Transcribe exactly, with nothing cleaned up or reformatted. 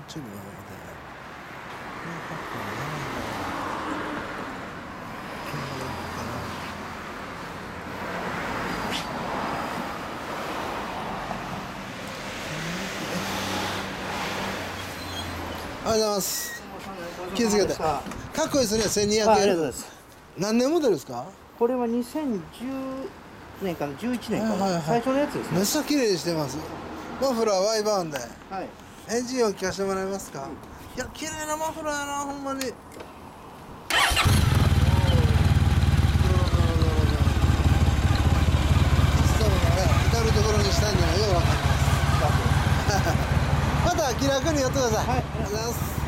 ちのままでありがとうございます。気をつけて。かっこいいですね、せんにひゃくえん。 ありがとうございます。 何年モデルですか？ これはにせんじゅうねんかな、じゅういちねんかな、 はいはいはい、 最初のやつですね。 めっちゃ綺麗にしてます。マフラーワイバーンで。 はい。 エンジン音聞かせてもらえますか？うん、いや、綺麗なマフラーやな、ほんまに。カスタムがね、至る所にしたんじゃないようわかります。また気楽にやってください。はい、ありがとうございます。